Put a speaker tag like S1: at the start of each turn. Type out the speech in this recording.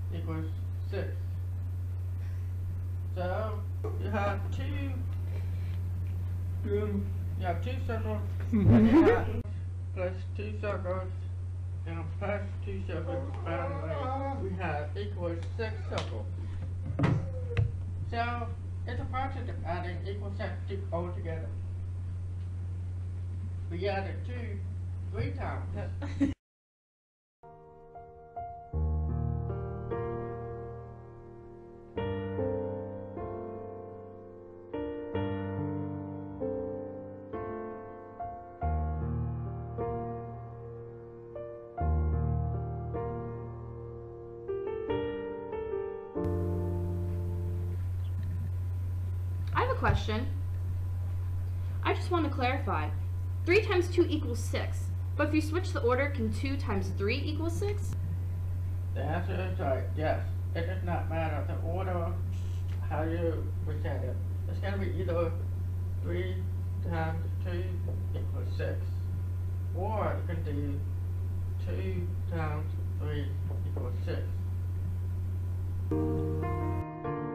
S1: equals 6. So you have two circles and you have plus 2 circles and plus 2 circles finally we have equals 6 circles. So it's a process of adding equal sets all together. We added 2 3 times.
S2: I have a question. I just want to clarify. 3 times 2 equals 6. But if you switch the order, can 2 times 3 equal 6?
S1: The answer is right, yes. It does not matter the order how you present it. It's going to be either 3 times 2 equals 6. Or you can do 2 times 3 equals 6.